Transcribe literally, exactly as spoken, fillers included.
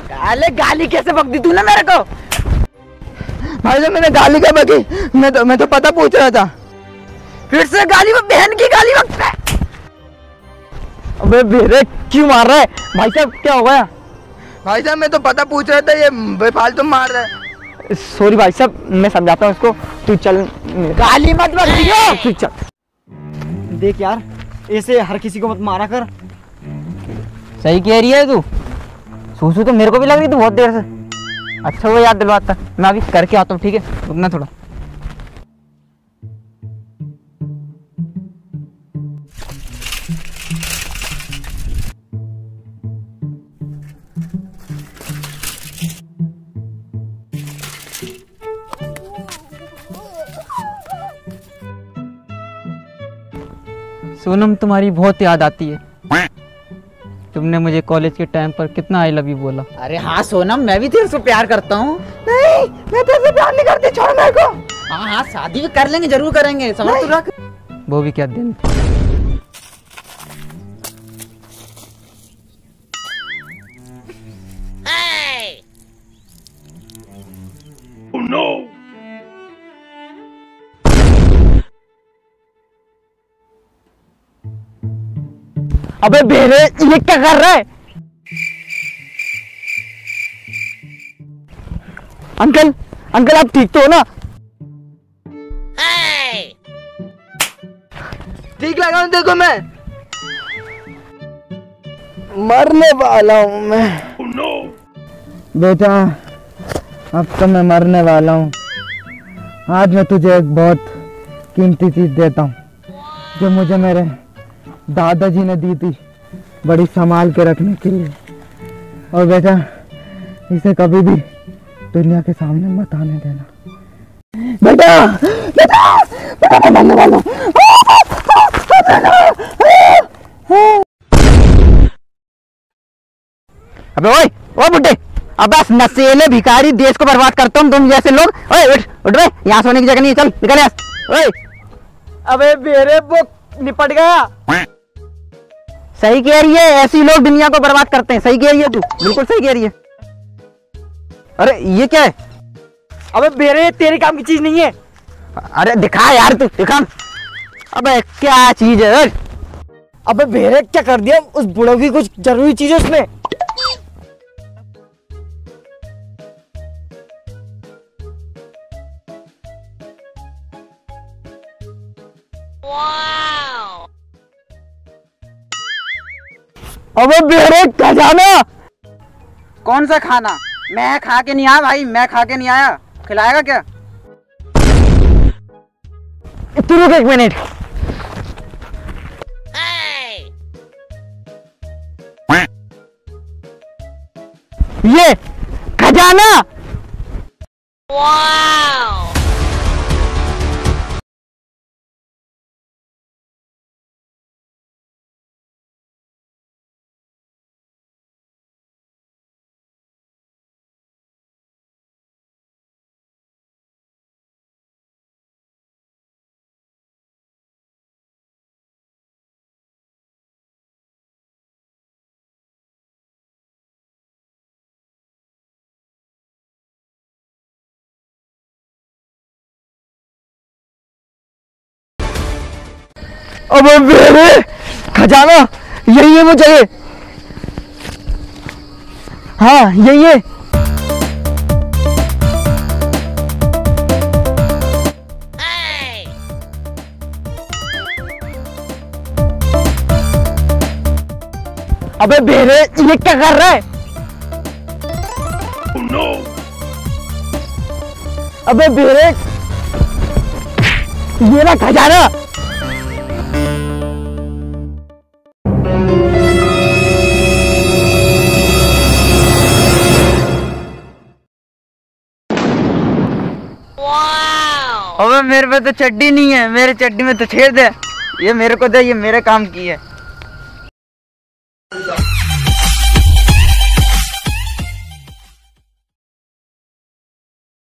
अरे गाली कैसे बक दी तूने मेरे को? भाई साहब मैंने गाली क्या बकी? मैं तो मैं तो पता पूछ रहा था। फिर से गाली में बहन की गाली बकता है। अबे बेरे क्यों मार रहा है? भाई साहब क्या हो गया? भाई साहब मैं तो पता पूछ रहा था, ये बेफालतू मार रहा है। सॉरी भाई साहब, मैं समझाता हूँ इसको। तू चल, गाली मत बक दियो। तू चल। देख यार, ऐसे हर किसी को मत मारा कर। सही कह रही है तू। सूसू तो मेरे को भी लग रही थी बहुत देर से। अच्छा वो याद दिलवाता, मैं अभी करके आता हूँ, ठीक है? रुकना थोड़ा। सोनम, तुम्हारी बहुत याद आती है। तुमने मुझे कॉलेज के टाइम पर कितना आई लव यू बोला। अरे हाँ सोनम, मैं भी तेरे से प्यार करता हूँ। नहीं, मैं तेरे से प्यार नहीं करती, छोड़ मेरे को। हाँ हाँ, शादी भी कर लेंगे, जरूर करेंगे, समझ तू रख। वो भी क्या दिन। Oh no! अबे बेरे ये क्या कर रहा है? अंकल अंकल आप ठीक तो हो ना? ठीक लगा हूं देखो, मैं मरने वाला हूं मैं। Oh no! बेटा अब तो मैं मरने वाला हूँ। आज मैं तुझे एक बहुत कीमती चीज देता हूँ जो मुझे मेरे दादाजी ने दी थी, बड़ी संभाल के रखने के लिए। और बेटा इसे कभी भी दुनिया के सामने मत आने देना। बेटा बेटा बेटा मैं मरने वाला हूँ। अबे ओए ओ बुड्ढे, अब बस नशेले भिखारी देश को बर्बाद करता हूँ तुम जैसे लोग। ओए उठ उठ बे, यहाँ सोने की जगह नहीं है, चल निकल यहाँ। ओए अबे बेरे वो निपट गया। सही कह रही है, ऐसी लोग दुनिया को बर्बाद करते हैं। सही कह रही है तू, बिल्कुल सही कह रही है। अरे ये क्या है? अबे बेरे तेरे काम की चीज नहीं है। अरे दिखा यार, तू दिखा। अबे क्या चीज है? अबे बेरे क्या कर दिया? उस बुढ़ो की कुछ जरूरी चीज है उसमें। अबे बेरे खजाना। कौन सा खाना? मैं खा के नहीं आया भाई, मैं खा के नहीं आया। खिलाएगा क्या? तू रुक एक मिनट। ये खजाना। अबे बेरे खजाना यही है वो जगह। हाँ यही है। अबे बेरे ये क्या कर रहा है? Oh no! अबे बेरे ये ना खजाना। अबे मेरे पे तो चड्डी नहीं है, मेरे चड्डी में तो छेद है। ये मेरे को दे, ये मेरे काम की है।